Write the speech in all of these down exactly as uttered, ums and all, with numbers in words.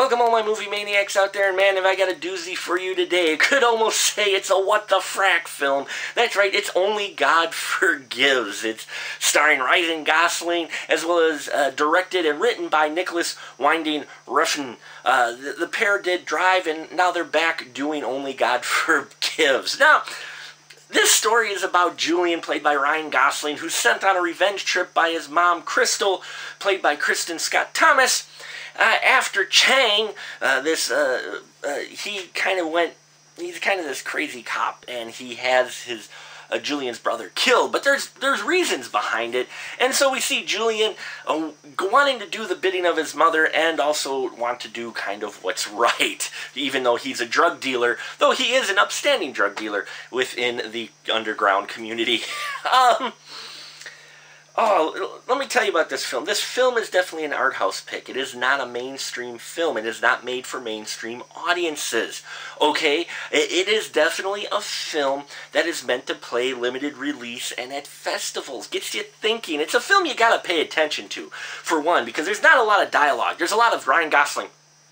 Welcome all my movie maniacs out there, and man, have I got a doozy for you today. I could almost say it's a what the frack film. That's right, it's Only God Forgives. It's starring Ryan Gosling, as well as uh, directed and written by Nicholas Winding Refn. Uh, the, the pair did Drive, and now they're back doing Only God Forgives. Now, this story is about Julian, played by Ryan Gosling, who's sent on a revenge trip by his mom, Crystal, played by Kristen Scott Thomas. Uh, after Chang, uh, this, uh, uh, he kind of went, he's kind of this crazy cop, and he has his, uh, Julian's brother killed, but there's, there's reasons behind it, and so we see Julian uh, wanting to do the bidding of his mother, and also want to do kind of what's right, even though he's a drug dealer, though he is an upstanding drug dealer within the underground community. um... Oh, let me tell you about this film. This film is definitely an art house pick. It is not a mainstream film. It is not made for mainstream audiences. Okay? It is definitely a film that is meant to play limited release and at festivals. Gets you thinking. It's a film you gotta pay attention to, for one, because there's not a lot of dialogue. There's a lot of Ryan Gosling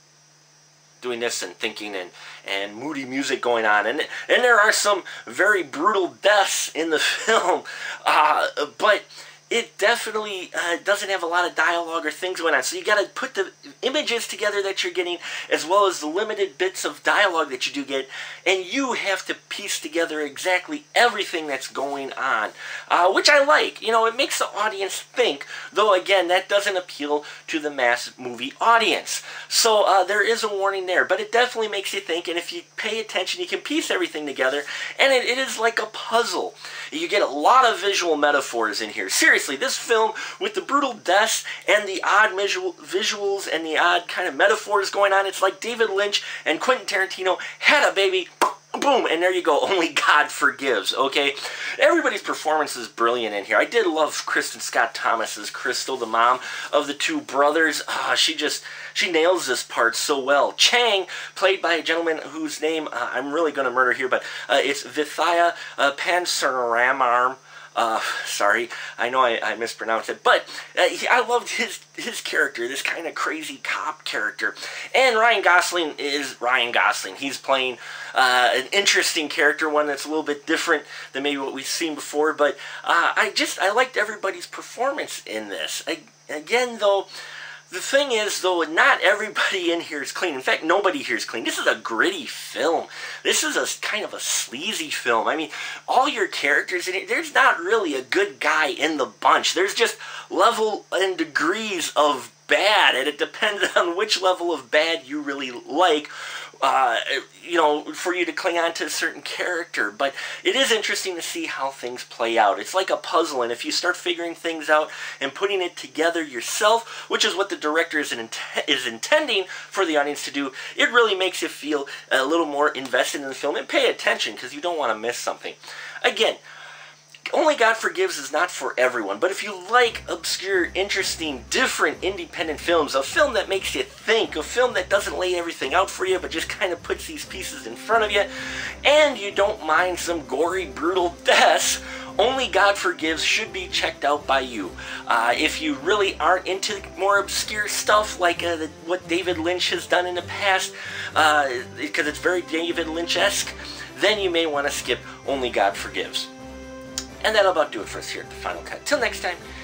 doing this and thinking and, and moody music going on. And, and there are some very brutal deaths in the film. Uh, but it definitely uh, doesn't have a lot of dialogue or things going on. So you got to put the images together that you're getting, as well as the limited bits of dialogue that you do get, and you have to piece together exactly everything that's going on, uh, which I like. You know, it makes the audience think, though, again, that doesn't appeal to the mass movie audience. So uh, there is a warning there, but it definitely makes you think, and if you pay attention, you can piece everything together, and it, it is like a puzzle. You get a lot of visual metaphors in here. Seriously, this film, with the brutal deaths and the odd visual, visuals and the odd kind of metaphors going on, it's like David Lynch and Quentin Tarantino had a baby, boom, and there you go. Only God Forgives, okay? Everybody's performance is brilliant in here. I did love Kristen Scott Thomas as Crystal, the mom of the two brothers. Uh, she just, she nails this part so well. Chang, played by a gentleman whose name uh, I'm really going to murder here, but uh, it's Vithaya uh, Pansuramarm. Uh, sorry, I know I, I mispronounced it, but uh, he, I loved his his character, this kind of crazy cop character. And Ryan Gosling is Ryan Gosling. He's playing uh, an interesting character, one that's a little bit different than maybe what we've seen before, but uh, I just, I liked everybody's performance in this. I, again, though, the thing is, though, not everybody in here is clean. In fact, nobody here is clean. This is a gritty film. This is a kind of a sleazy film. I mean, all your characters in it, there's not really a good guy in the bunch. There's just level and degrees of bad, and it depends on which level of bad you really like, uh, you know, for you to cling on to a certain character. But it is interesting to see how things play out. It's like a puzzle, and if you start figuring things out and putting it together yourself, which is what the director is, in, is intending for the audience to do, it really makes you feel a little more invested in the film and pay attention, because you don't want to miss something. Again, Only God Forgives is not for everyone, but if you like obscure, interesting, different independent films, a film that makes you think, a film that doesn't lay everything out for you, but just kind of puts these pieces in front of you, and you don't mind some gory, brutal deaths, Only God Forgives should be checked out by you. Uh, if you really aren't into more obscure stuff, like uh, the, what David Lynch has done in the past, uh, because it's very David Lynch-esque, then you may want to skip Only God Forgives. And that'll about do it for us here at The Final Cut. Till next time,